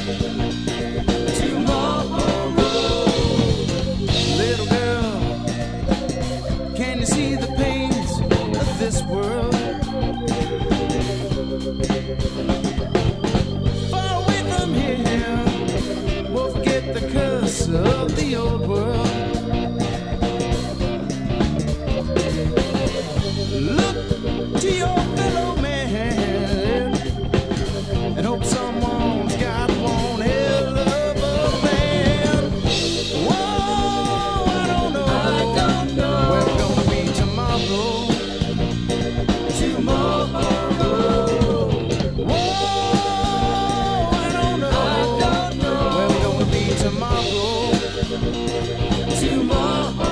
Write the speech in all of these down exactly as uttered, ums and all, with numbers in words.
tomorrow. Little girl, can you see the pains of this world? Far away from here, we'll forget the curse of the old world. Look to your fellow man and hope someone's got one hell of a plan. Whoa, I don't know, I don't know where we're gonna be tomorrow. Tomorrow. Whoa, I don't know, I don't know where we're gonna be tomorrow. Tomorrow.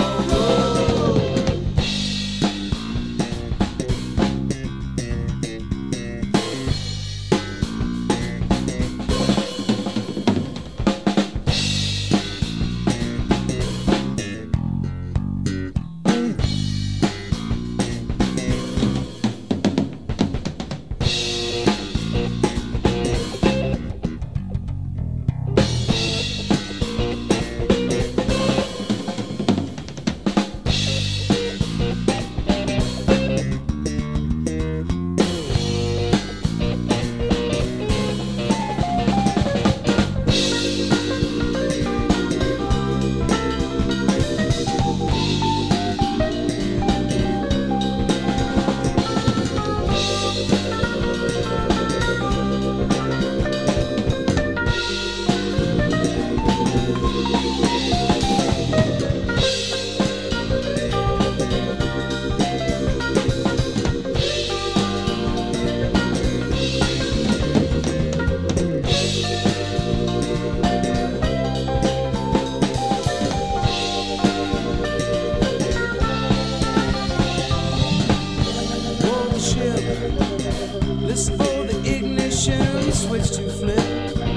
Listen for the ignition switch to flip.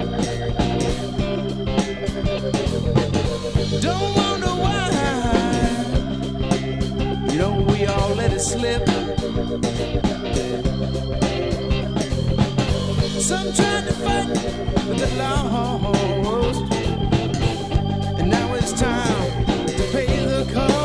Don't wonder why, you know, we all let it slip. Some tried to fight with the laws, and now it's time to pay the cost.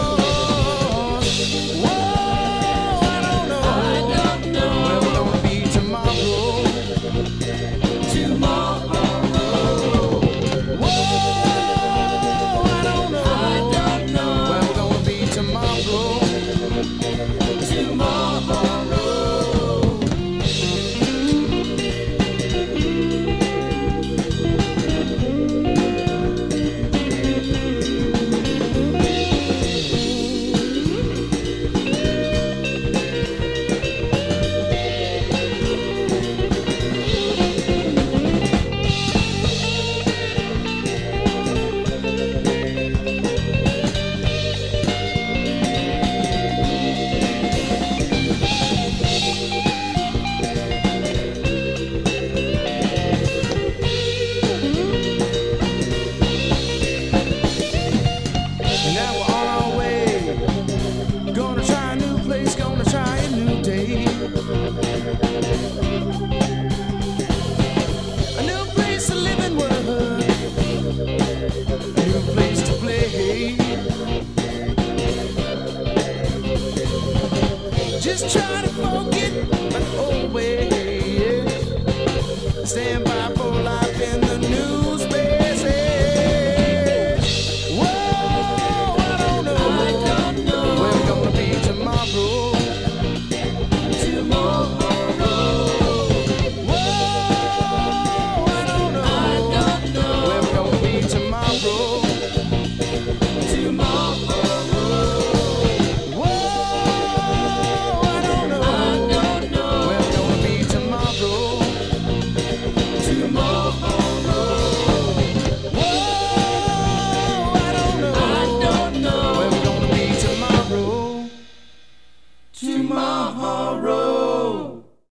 Just try to forget my old way. Stand by for